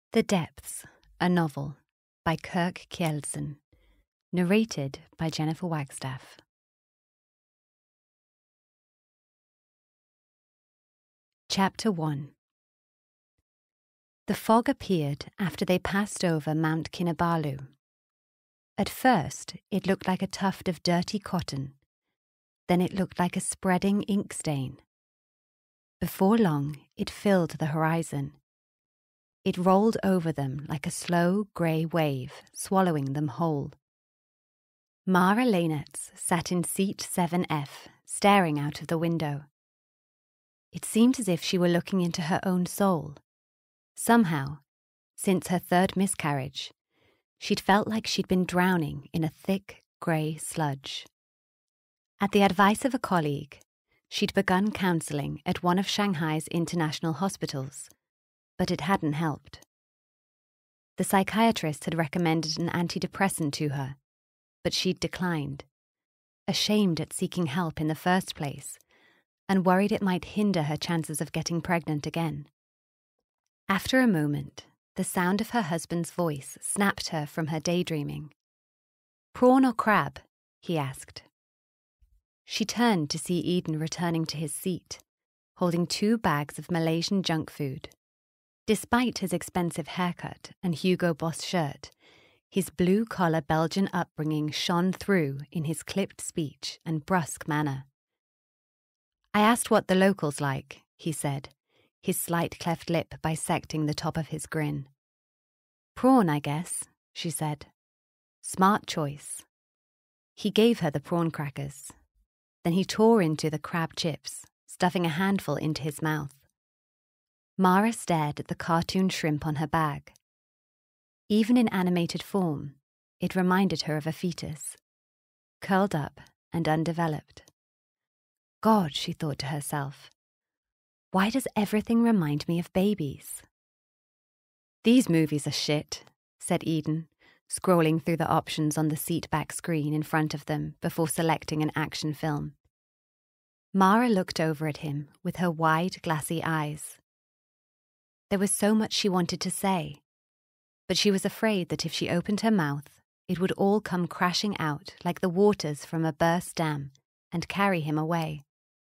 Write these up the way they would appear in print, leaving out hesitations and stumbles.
The Depths, a novel by Kirk Kjeldsen, narrated by Jennifer Wagstaffe. Chapter 1. The fog appeared after they passed over Mount Kinabalu. At first, it looked like a tuft of dirty cotton. Then it looked like a spreading ink stain. Before long, it filled the horizon. It rolled over them like a slow grey wave, swallowing them whole. Marah Lenaerts sat in seat 7F, staring out of the window. It seemed as if she were looking into her own soul. Somehow, since her third miscarriage, she'd felt like she'd been drowning in a thick grey sludge. At the advice of a colleague, she'd begun counselling at one of Shanghai's international hospitals, but it hadn't helped. The psychiatrist had recommended an antidepressant to her, but she'd declined, ashamed at seeking help in the first place, and worried it might hinder her chances of getting pregnant again. After a moment, the sound of her husband's voice snapped her from her daydreaming. "Prawn or crab?" he asked. She turned to see Eden returning to his seat, holding 2 bags of Malaysian junk food. Despite his expensive haircut and Hugo Boss shirt, his blue-collar Belgian upbringing shone through in his clipped speech and brusque manner. "I asked what the locals like," he said, his slight cleft lip bisecting the top of his grin. "Prawn, I guess," she said. "Smart choice." He gave her the prawn crackers. Then he tore into the crab chips, stuffing a handful into his mouth. Marah stared at the cartoon shrimp on her bag. Even in animated form, it reminded her of a fetus, curled up and undeveloped. God, she thought to herself, why does everything remind me of babies? "These movies are shit," said Eden, scrolling through the options on the seat-back screen in front of them before selecting an action film. Marah looked over at him with her wide, glassy eyes. There was so much she wanted to say, but she was afraid that if she opened her mouth, it would all come crashing out like the waters from a burst dam and carry him away.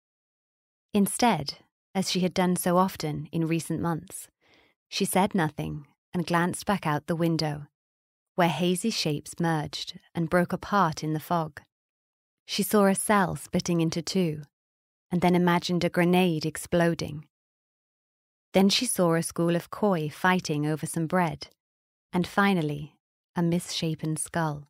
Instead, as she had done so often in recent months, she said nothing and glanced back out the window, where hazy shapes merged and broke apart in the fog. She saw a cell splitting into 2, and then imagined a grenade exploding. Then she saw a school of koi fighting over some bread, and finally, a misshapen skull.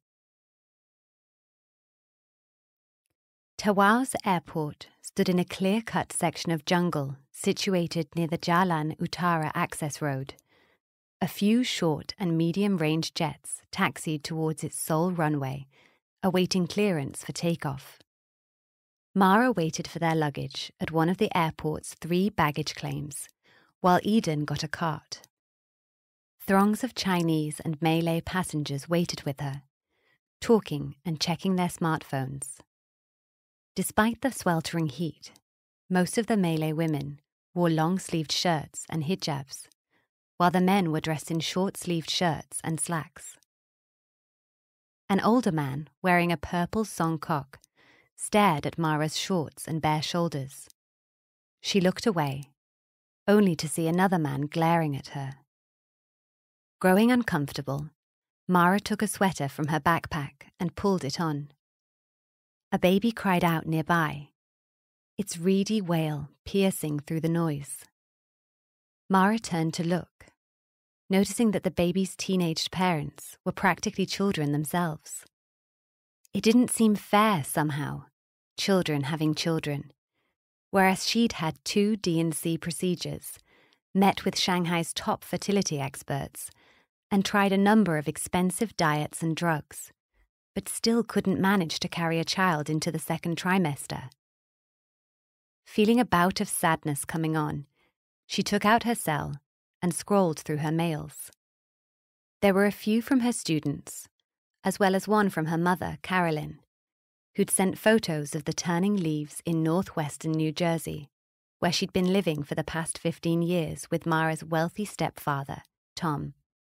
Tawao's airport stood in a clear-cut section of jungle situated near the Jalan Utara access road. A few short and medium-range jets taxied towards its sole runway, awaiting clearance for takeoff. Marah waited for their luggage at one of the airport's 3 baggage claims, while Eden got a cart. Throngs of Chinese and Malay passengers waited with her, talking and checking their smartphones. Despite the sweltering heat, most of the Malay women wore long-sleeved shirts and hijabs, while the men were dressed in short-sleeved shirts and slacks. An older man, wearing a purple songkok, stared at Marah's shorts and bare shoulders. She looked away, only to see another man glaring at her. Growing uncomfortable, Marah took a sweater from her backpack and pulled it on. A baby cried out nearby, its reedy wail piercing through the noise. Marah turned to look, noticing that the baby's teenaged parents were practically children themselves. It didn't seem fair somehow, children having children, whereas she'd had 2 D&C procedures, met with Shanghai's top fertility experts, and tried a number of expensive diets and drugs, but still couldn't manage to carry a child into the 2nd trimester. Feeling a bout of sadness coming on, she took out her cell and scrolled through her mails. There were a few from her students, as well as one from her mother, Carolyn, who'd sent photos of the turning leaves in northwestern New Jersey, where she'd been living for the past 15 years with Marah's wealthy stepfather, Tom.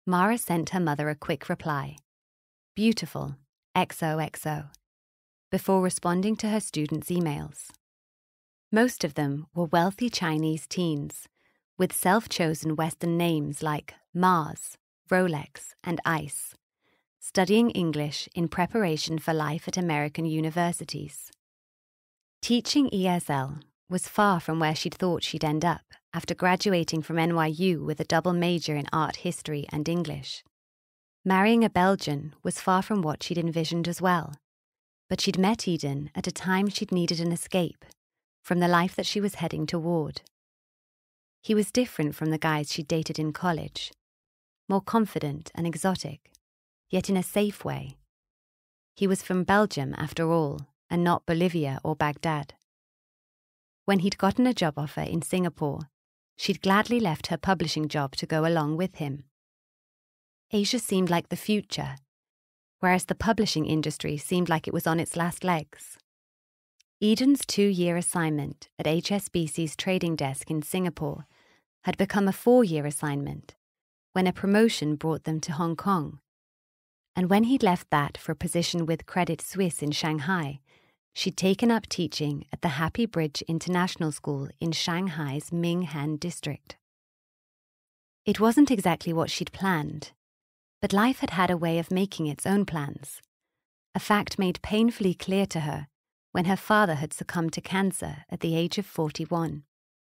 Marah sent her mother a quick reply, "Beautiful, XOXO," before responding to her students' emails. Most of them were wealthy Chinese teens, with self-chosen Western names like Mars, Rolex, and Ice, studying English in preparation for life at American universities. Teaching ESL was far from where she'd thought she'd end up after graduating from NYU with a double major in art history and English. Marrying a Belgian was far from what she'd envisioned as well, but she'd met Eden at a time she'd needed an escape from the life that she was heading toward. He was different from the guys she'd dated in college, more confident and exotic, yet in a safe way. He was from Belgium, after all, and not Bolivia or Baghdad. When he'd gotten a job offer in Singapore, she'd gladly left her publishing job to go along with him. Asia seemed like the future, whereas the publishing industry seemed like it was on its last legs. Eden's 2-year assignment at HSBC's trading desk in Singapore had become a 4-year assignment when a promotion brought them to Hong Kong. And when he'd left that for a position with Credit Suisse in Shanghai, she'd taken up teaching at the Happy Bridge International School in Shanghai's Minghan district. It wasn't exactly what she'd planned, but life had had a way of making its own plans, a fact made painfully clear to her when her father had succumbed to cancer at the age of 41.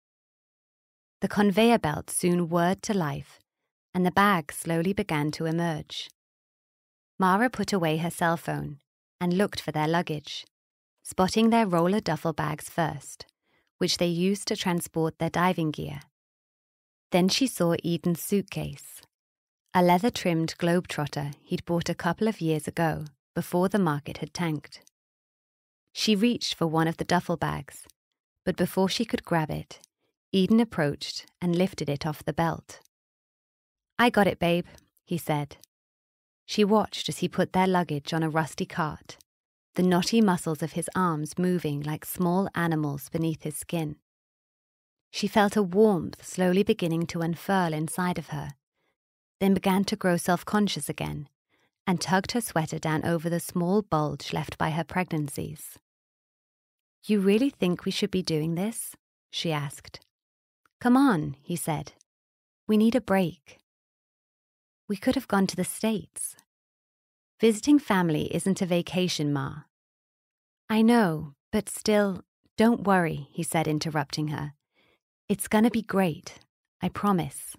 The conveyor belt soon whirred to life, and the bag slowly began to emerge. Marah put away her cell phone and looked for their luggage, spotting their roller duffel bags first, which they used to transport their diving gear. Then she saw Eden's suitcase, a leather-trimmed globetrotter he'd bought a couple of years ago before the market had tanked. She reached for one of the duffel bags, but before she could grab it, Eden approached and lifted it off the belt. "I got it, babe," he said. She watched as he put their luggage on a rusty cart, the knotty muscles of his arms moving like small animals beneath his skin. She felt a warmth slowly beginning to unfurl inside of her, then began to grow self-conscious again, and tugged her sweater down over the small bulge left by her pregnancies. "You really think we should be doing this?" she asked. "Come on," he said. "We need a break." "We could have gone to the States." "Visiting family isn't a vacation, Ma." "I know, but still, don't worry," he said, interrupting her. "It's gonna be great, I promise."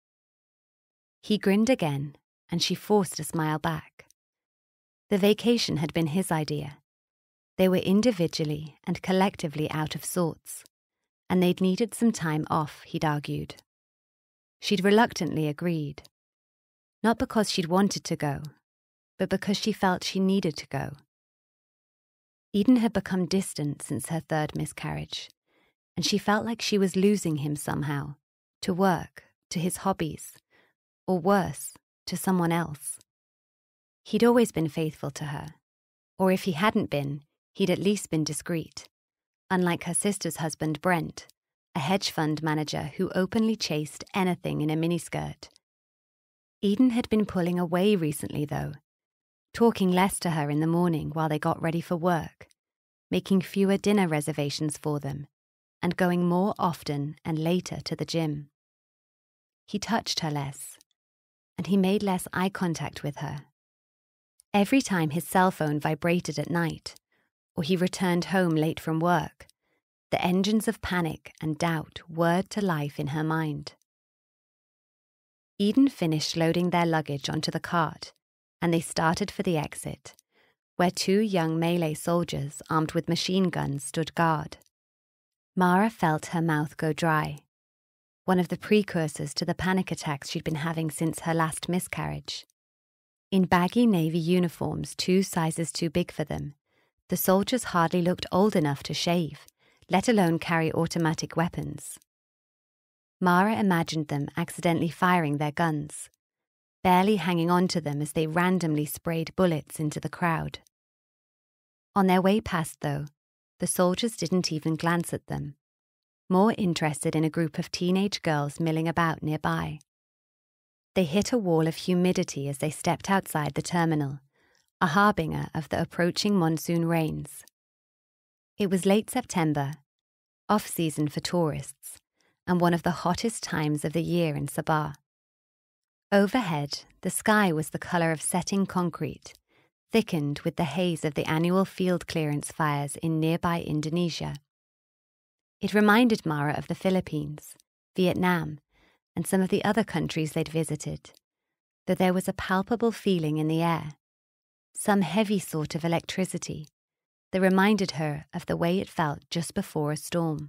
He grinned again, and she forced a smile back. The vacation had been his idea. They were individually and collectively out of sorts, and they'd needed some time off, he'd argued. She'd reluctantly agreed, not because she'd wanted to go, but because she felt she needed to go. Eden had become distant since her 3rd miscarriage, and she felt like she was losing him somehow, to work, to his hobbies, or worse, to someone else. He'd always been faithful to her, or if he hadn't been, he'd at least been discreet, unlike her sister's husband Brent, a hedge fund manager who openly chased anything in a miniskirt. Eden had been pulling away recently, though, talking less to her in the morning while they got ready for work, making fewer dinner reservations for them, and going more often and later to the gym. He touched her less, and he made less eye contact with her. Every time his cell phone vibrated at night, or he returned home late from work, the engines of panic and doubt whirred to life in her mind. Eden finished loading their luggage onto the cart, and they started for the exit, where 2 young Malay soldiers armed with machine guns stood guard. Marah felt her mouth go dry, one of the precursors to the panic attacks she'd been having since her last miscarriage. In baggy navy uniforms 2 sizes too big for them, the soldiers hardly looked old enough to shave, let alone carry automatic weapons. Marah imagined them accidentally firing their guns, barely hanging on to them as they randomly sprayed bullets into the crowd. On their way past, though, the soldiers didn't even glance at them, more interested in a group of teenage girls milling about nearby. They hit a wall of humidity as they stepped outside the terminal, a harbinger of the approaching monsoon rains. It was late September, off-season for tourists, and one of the hottest times of the year in Sabah. Overhead, the sky was the colour of setting concrete, thickened with the haze of the annual field clearance fires in nearby Indonesia. It reminded Marah of the Philippines, Vietnam, and some of the other countries they'd visited, though there was a palpable feeling in the air, some heavy sort of electricity that reminded her of the way it felt just before a storm.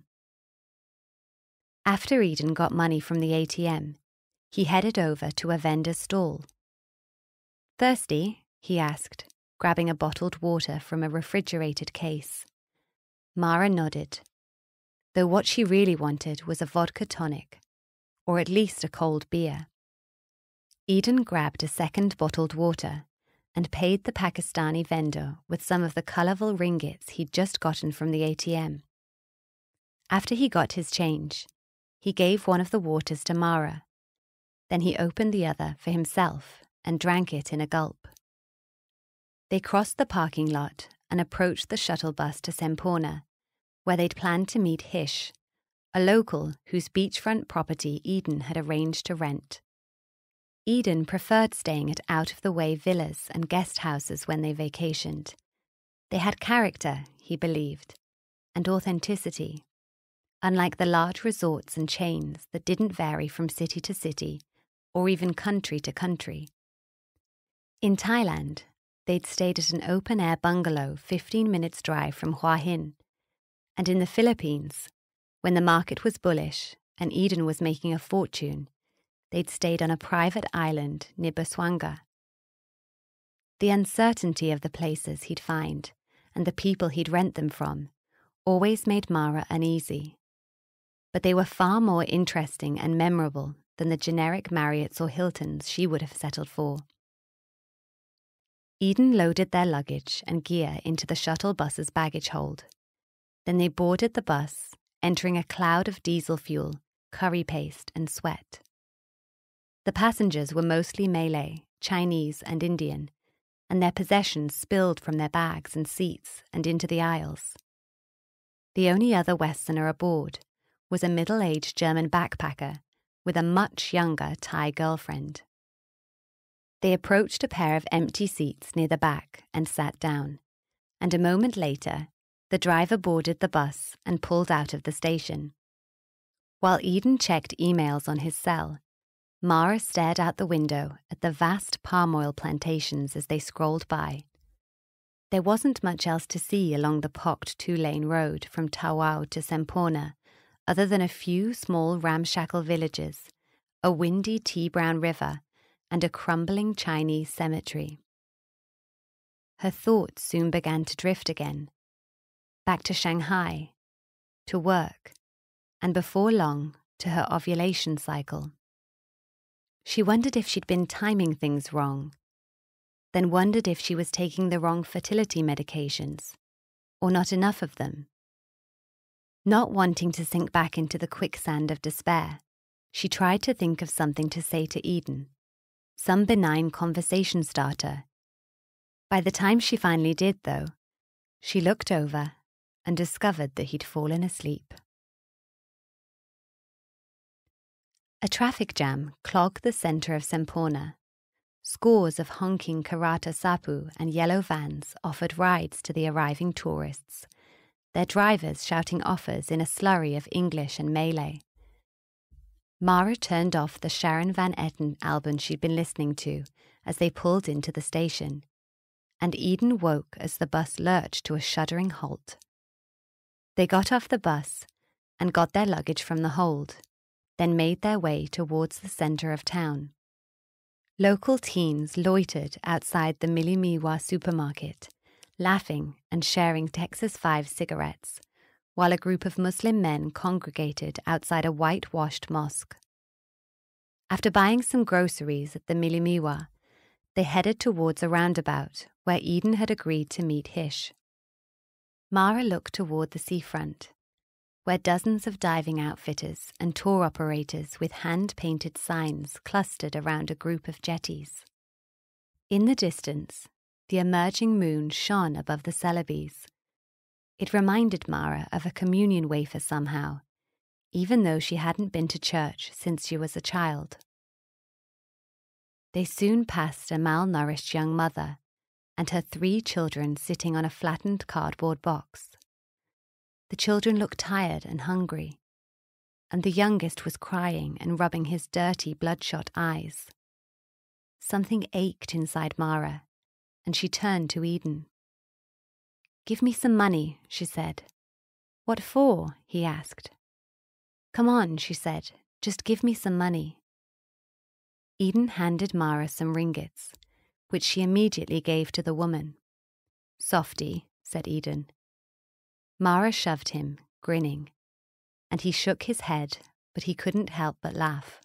After Eden got money from the ATM, he headed over to a vendor's stall. "Thirsty?" he asked, grabbing a bottled water from a refrigerated case. Marah nodded, though what she really wanted was a vodka tonic, or at least a cold beer. Eden grabbed a second bottled water and paid the Pakistani vendor with some of the colourful ringgits he'd just gotten from the ATM. After he got his change, he gave one of the waters to Marah. Then he opened the other for himself and drank it in a gulp. They crossed the parking lot and approached the shuttle bus to Semporna, where they'd planned to meet Hish, a local whose beachfront property Eden had arranged to rent. Eden preferred staying at out-of-the-way villas and guest houses when they vacationed. They had character, he believed, and authenticity, unlike the large resorts and chains that didn't vary from city to city or even country to country. In Thailand, they'd stayed at an open-air bungalow 15 minutes' drive from Hua Hin, and in the Philippines, when the market was bullish and Eden was making a fortune, they'd stayed on a private island near Busuanga. The uncertainty of the places he'd find and the people he'd rent them from always made Marah uneasy. But they were far more interesting and memorable than the generic Marriotts or Hiltons she would have settled for. Eden loaded their luggage and gear into the shuttle bus's baggage hold. Then they boarded the bus, entering a cloud of diesel fuel, curry paste, and sweat. The passengers were mostly Malay, Chinese, and Indian, and their possessions spilled from their bags and seats and into the aisles. The only other Westerner aboard was a middle-aged German backpacker with a much younger Thai girlfriend. They approached a pair of empty seats near the back and sat down, and a moment later, the driver boarded the bus and pulled out of the station. While Eden checked emails on his cell, Marah stared out the window at the vast palm oil plantations as they scrolled by. There wasn't much else to see along the pocked two-lane road from Tawau to Semporna, other than a few small ramshackle villages, a windy tea-brown river, and a crumbling Chinese cemetery. Her thoughts soon began to drift again, back to Shanghai, to work, and before long to her ovulation cycle. She wondered if she'd been timing things wrong, then wondered if she was taking the wrong fertility medications, or not enough of them. Not wanting to sink back into the quicksand of despair, she tried to think of something to say to Eden, some benign conversation starter. By the time she finally did, though, she looked over and discovered that he'd fallen asleep. A traffic jam clogged the centre of Semporna. Scores of honking Karata Sapu and yellow vans offered rides to the arriving tourists, their drivers shouting offers in a slurry of English and Malay. Marah turned off the Sharon Van Etten album she'd been listening to as they pulled into the station, and Eden woke as the bus lurched to a shuddering halt. They got off the bus and got their luggage from the hold, then made their way towards the centre of town. Local teens loitered outside the Milimiwa supermarket, laughing and sharing Texas 5 cigarettes, while a group of Muslim men congregated outside a whitewashed mosque. After buying some groceries at the Milimiwa, they headed towards a roundabout where Eden had agreed to meet Hish. Marah looked toward the seafront. where dozens of diving outfitters and tour operators with hand-painted signs clustered around a group of jetties. In the distance, the emerging moon shone above the Celebes. It reminded Marah of a communion wafer somehow, even though she hadn't been to church since she was a child. They soon passed a malnourished young mother and her 3 children sitting on a flattened cardboard box. The children looked tired and hungry, and the youngest was crying and rubbing his dirty, bloodshot eyes. Something ached inside Marah, and she turned to Eden. "Give me some money," she said. "What for?" he asked. "Come on," she said. "Just give me some money." Eden handed Marah some ringgits, which she immediately gave to the woman. "Softy," said Eden. Marah shoved him, grinning, and he shook his head, but he couldn't help but laugh.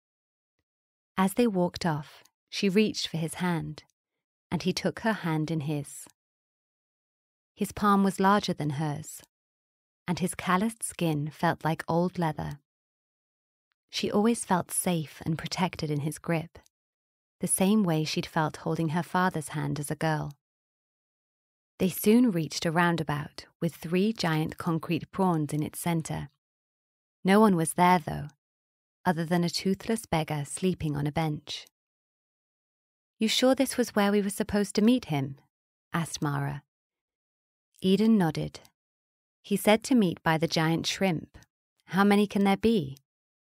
As they walked off, she reached for his hand, and he took her hand in his. His palm was larger than hers, and his calloused skin felt like old leather. She always felt safe and protected in his grip, the same way she'd felt holding her father's hand as a girl. They soon reached a roundabout with 3 giant concrete prawns in its centre. No one was there, though, other than a toothless beggar sleeping on a bench. "You sure this was where we were supposed to meet him?" asked Marah. Eden nodded. "He said to meet by the giant shrimp. How many can there be?"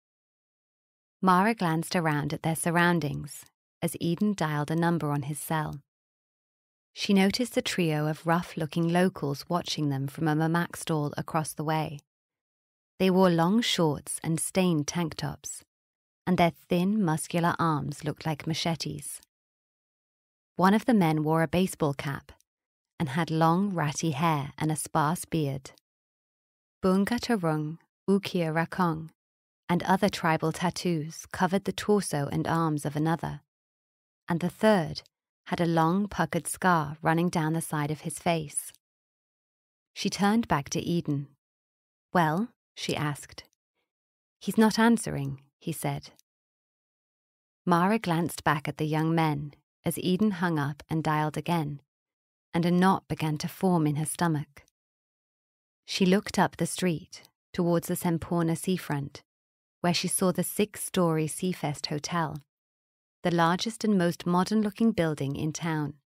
Marah glanced around at their surroundings as Eden dialed a number on his cell. She noticed a trio of rough-looking locals watching them from a mamak stall across the way. They wore long shorts and stained tank tops, and their thin, muscular arms looked like machetes. One of the men wore a baseball cap and had long, ratty hair and a sparse beard. Bunga Tarung, Ukia Rakong, and other tribal tattoos covered the torso and arms of another, and the third had a long, puckered scar running down the side of his face. She turned back to Eden. "Well?" she asked. "He's not answering," he said. Marah glanced back at the young men as Eden hung up and dialed again, and a knot began to form in her stomach. She looked up the street towards the Semporna seafront, where she saw the 6-story Seafest Hotel, the largest and most modern-looking building in town.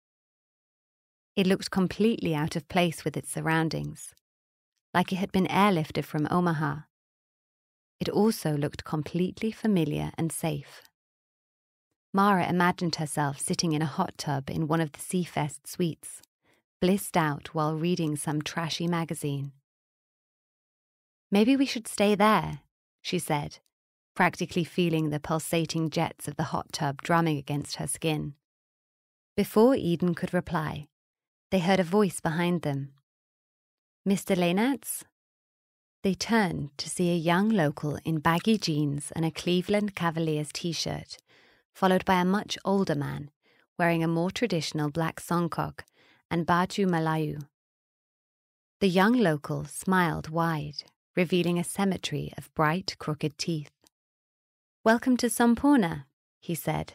It looked completely out of place with its surroundings, like it had been airlifted from Omaha. It also looked completely familiar and safe. Marah imagined herself sitting in a hot tub in one of the Seafest suites, blissed out while reading some trashy magazine. "Maybe we should stay there," she said, practically feeling the pulsating jets of the hot tub drumming against her skin. Before Eden could reply, they heard a voice behind them. "Mr. Lenaerts?" They turned to see a young local in baggy jeans and a Cleveland Cavaliers t-shirt, followed by a much older man wearing a more traditional black songkok and baju Melayu. The young local smiled wide, revealing a symmetry of bright, crooked teeth. "Welcome to Semporna," he said.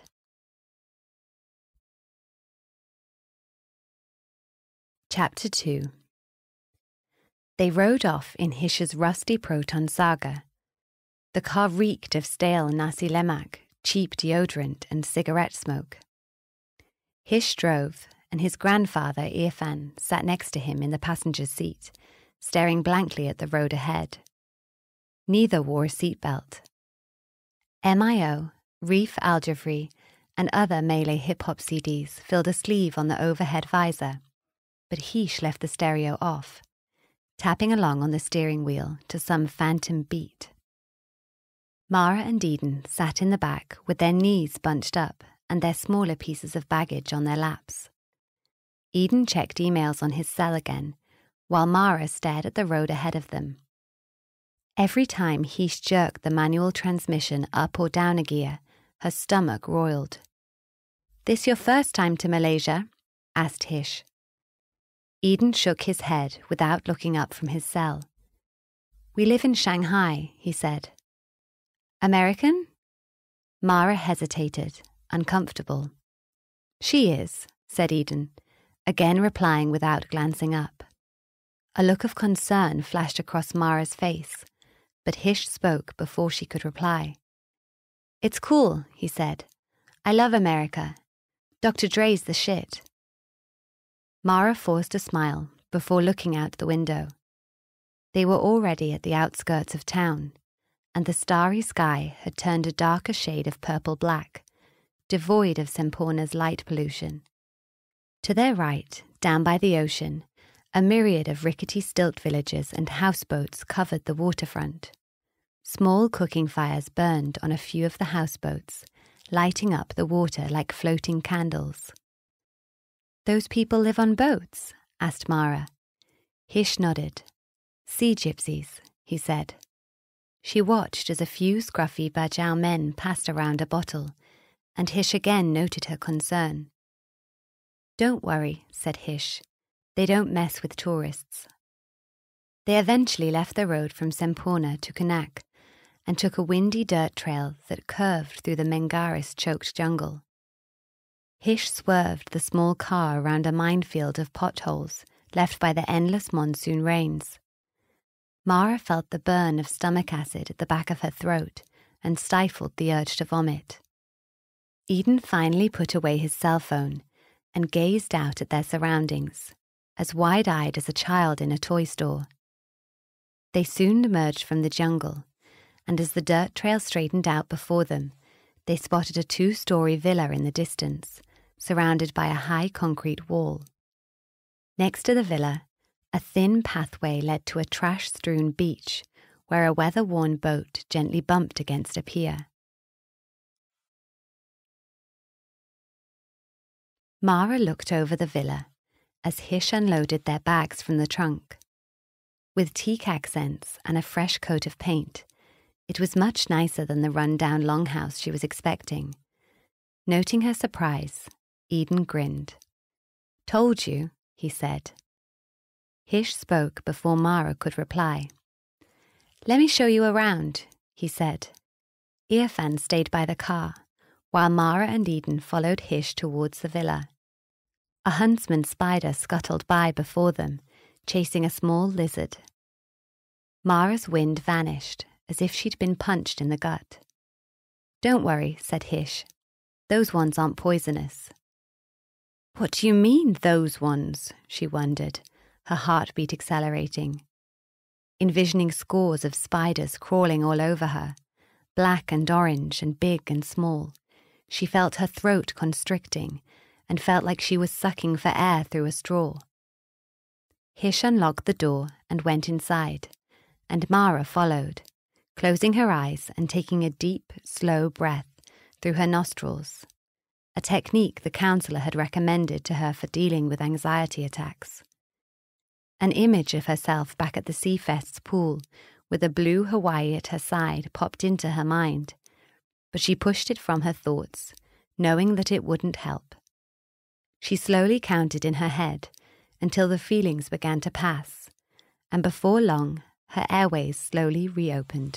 Chapter 2. They rode off in Hish's rusty Proton Saga. The car reeked of stale nasi lemak, cheap deodorant and cigarette smoke. Hish drove, and his grandfather, Irfan, sat next to him in the passenger's seat, staring blankly at the road ahead. Neither wore a seatbelt. MIO, Reef Aljafri, and other Malay hip-hop CDs filled a sleeve on the overhead visor, but Hish left the stereo off, tapping along on the steering wheel to some phantom beat. Marah and Eden sat in the back with their knees bunched up and their smaller pieces of baggage on their laps. Eden checked emails on his cell again, while Marah stared at the road ahead of them. Every time Hish jerked the manual transmission up or down a gear, her stomach roiled. "This your first time to Malaysia?" asked Hish. Eden shook his head without looking up from his cell. "We live in Shanghai," he said. "American?" Marah hesitated, uncomfortable. "She is," said Eden, again replying without glancing up. A look of concern flashed across Marah's face, but Hish spoke before she could reply. "It's cool," he said. "I love America. Dr. Dre's the shit." Marah forced a smile before looking out the window. They were already at the outskirts of town, and the starry sky had turned a darker shade of purple-black, devoid of Semporna's light pollution. To their right, down by the ocean, a myriad of rickety stilt villages and houseboats covered the waterfront. Small cooking fires burned on a few of the houseboats, lighting up the water like floating candles. "Those people live on boats?" asked Marah. Hish nodded. "Sea gypsies," he said. She watched as a few scruffy Bajau men passed around a bottle, and Hish again noted her concern. "Don't worry," said Hish. "They don't mess with tourists." They eventually left the road from Semporna to Kanak and took a windy dirt trail that curved through the Mengaris-choked jungle. Hish swerved the small car around a minefield of potholes left by the endless monsoon rains. Marah felt the burn of stomach acid at the back of her throat and stifled the urge to vomit. Eden finally put away his cell phone and gazed out at their surroundings, as wide-eyed as a child in a toy store. They soon emerged from the jungle, and as the dirt trail straightened out before them, they spotted a 2-story villa in the distance, surrounded by a high concrete wall. Next to the villa, a thin pathway led to a trash-strewn beach where a weather-worn boat gently bumped against a pier. Marah looked over the villa as Hish unloaded their bags from the trunk. With teak accents and a fresh coat of paint, it was much nicer than the run-down longhouse she was expecting. Noting her surprise, Eden grinned. "Told you," he said. Hish spoke before Marah could reply. "Let me show you around," he said. Irfan stayed by the car, while Marah and Eden followed Hish towards the villa. A huntsman spider scuttled by before them, chasing a small lizard. Marah's wind vanished, as if she'd been punched in the gut. "Don't worry," said Hish. "Those ones aren't poisonous." "What do you mean, those ones?" she wondered, her heartbeat accelerating. Envisioning scores of spiders crawling all over her, black and orange and big and small, she felt her throat constricting and felt like she was sucking for air through a straw. Hish unlocked the door and went inside, and Marah followed, closing her eyes and taking a deep, slow breath through her nostrils, a technique the counselor had recommended to her for dealing with anxiety attacks. An image of herself back at the Seafest's pool with a blue Hawaii at her side popped into her mind, but she pushed it from her thoughts, knowing that it wouldn't help. She slowly counted in her head until the feelings began to pass, and before long, her airways slowly reopened.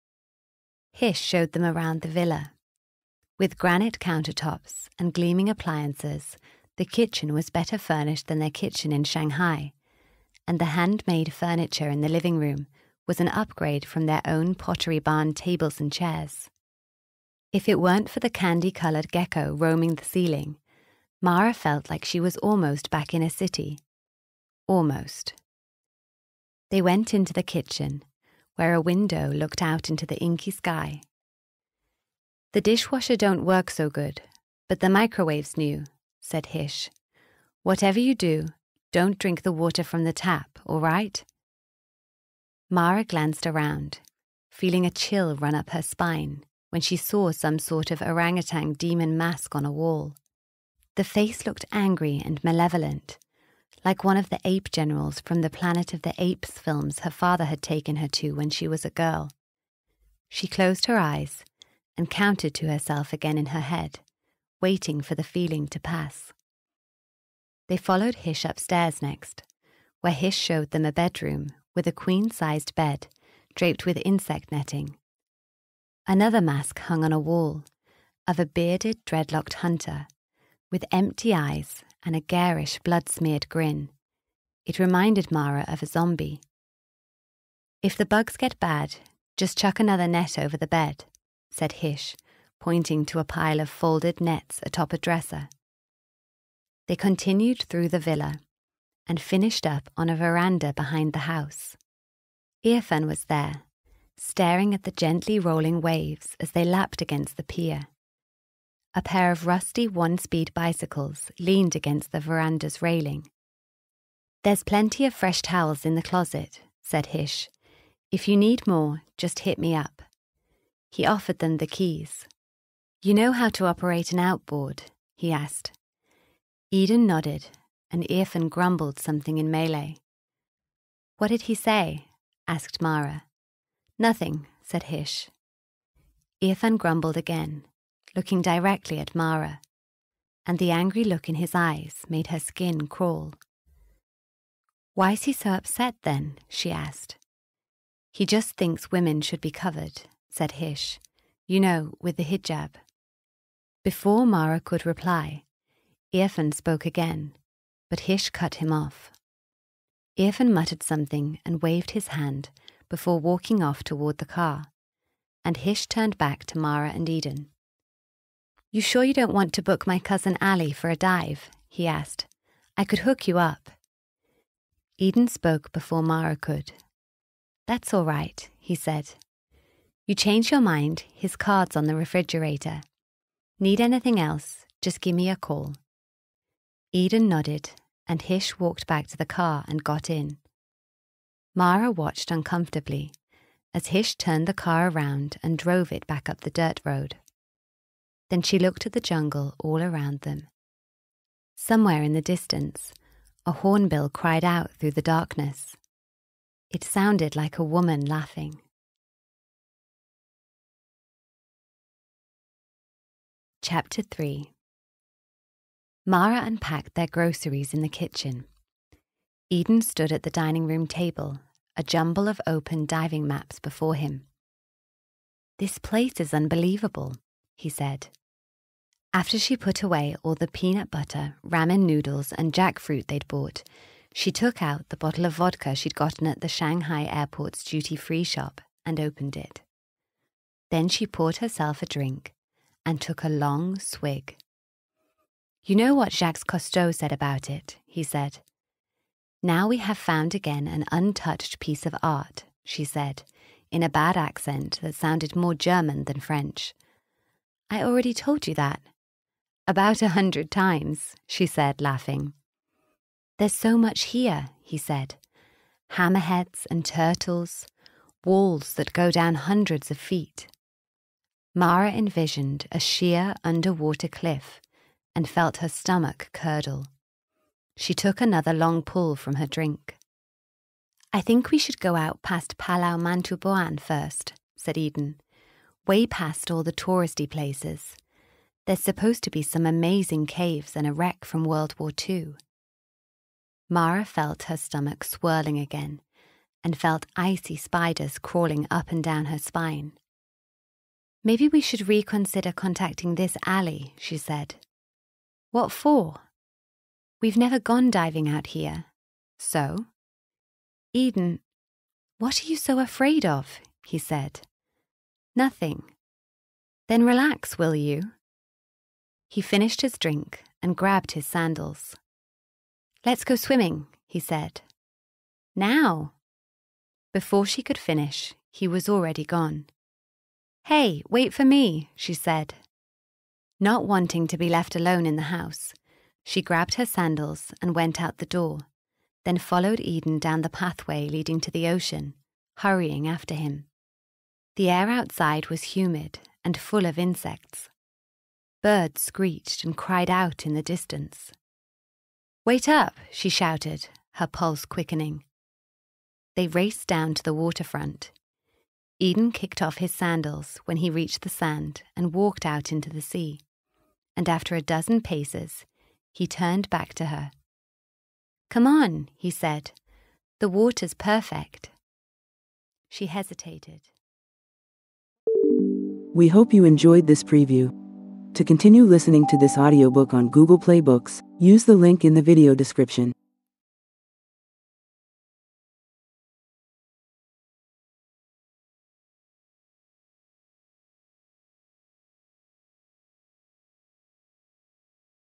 Hish showed them around the villa. With granite countertops and gleaming appliances, the kitchen was better furnished than their kitchen in Shanghai, and the handmade furniture in the living room was an upgrade from their own Pottery Barn tables and chairs. If it weren't for the candy-coloured gecko roaming the ceiling, Marah felt like she was almost back in a city. Almost. They went into the kitchen, where a window looked out into the inky sky. "The dishwasher don't work so good, but the microwave's new," said Hish. "Whatever you do, don't drink the water from the tap, all right?" Marah glanced around, feeling a chill run up her spine when she saw some sort of orangutan demon mask on a wall. The face looked angry and malevolent, like one of the ape generals from the Planet of the Apes films her father had taken her to when she was a girl. She closed her eyes and counted to herself again in her head, waiting for the feeling to pass. They followed Hish upstairs next, where Hish showed them a bedroom with a queen-sized bed draped with insect netting. Another mask hung on a wall, of a bearded, dreadlocked hunter, with empty eyes and a garish, blood-smeared grin. It reminded Marah of a zombie. "If the bugs get bad, just chuck another net over the bed," said Hish, pointing to a pile of folded nets atop a dresser. They continued through the villa and finished up on a veranda behind the house. Irfan was there, staring at the gently rolling waves as they lapped against the pier. A pair of rusty one-speed bicycles leaned against the veranda's railing. "There's plenty of fresh towels in the closet," said Hish. "If you need more, just hit me up." He offered them the keys. "You know how to operate an outboard?" he asked. Eden nodded, and Irfan grumbled something in Malay. "What did he say?" asked Marah. "Nothing," said Hish. Irfan grumbled again, looking directly at Marah, and the angry look in his eyes made her skin crawl. "Why is he so upset then?" she asked. "He just thinks women should be covered," said Hish. "You know, with the hijab." Before Marah could reply, Irfan spoke again, but Hish cut him off. Irfan muttered something and waved his hand before walking off toward the car, and Hish turned back to Marah and Eden. "You sure you don't want to book my cousin Ali for a dive?" he asked. "I could hook you up." Eden spoke before Marah could. "That's all right," he said. "You change your mind, his card's on the refrigerator. Need anything else, just give me a call." Eden nodded, and Hish walked back to the car and got in. Marah watched uncomfortably as Hish turned the car around and drove it back up the dirt road. Then she looked at the jungle all around them. Somewhere in the distance, a hornbill cried out through the darkness. It sounded like a woman laughing. Chapter 3. Marah unpacked their groceries in the kitchen. Eden stood at the dining room table, a jumble of open diving maps before him. "This place is unbelievable," he said. After she put away all the peanut butter, ramen noodles and jackfruit they'd bought, she took out the bottle of vodka she'd gotten at the Shanghai airport's duty-free shop and opened it. Then she poured herself a drink and took a long swig. "You know what Jacques Cousteau said about it," he said. "Now we have found again an untouched piece of art," she said, in a bad accent that sounded more German than French. "I already told you that." "About 100 times," she said, laughing. "There's so much here," he said. "Hammerheads and turtles, walls that go down hundreds of feet." Marah envisioned a sheer underwater cliff and felt her stomach curdle. She took another long pull from her drink. "I think we should go out past Palau Mantuboan first," said Eden. "Way past all the touristy places. There's supposed to be some amazing caves and a wreck from World War II. Marah felt her stomach swirling again and felt icy spiders crawling up and down her spine. "Maybe we should reconsider contacting this alley," she said. "What for?" "We've never gone diving out here." "So?" "Eden, what are you so afraid of?" he said. "Nothing." "Then relax, will you?" He finished his drink and grabbed his sandals. "Let's go swimming," he said. "Now?" Before she could finish, he was already gone. "Hey, wait for me," she said. Not wanting to be left alone in the house, she grabbed her sandals and went out the door, then followed Eden down the pathway leading to the ocean, hurrying after him. The air outside was humid and full of insects. Birds screeched and cried out in the distance. "Wait up," she shouted, her pulse quickening. They raced down to the waterfront. Eden kicked off his sandals when he reached the sand and walked out into the sea, and after a dozen paces, he turned back to her. "Come on," he said. "The water's perfect." She hesitated. We hope you enjoyed this preview. To continue listening to this audiobook on Google Play Books, use the link in the video description.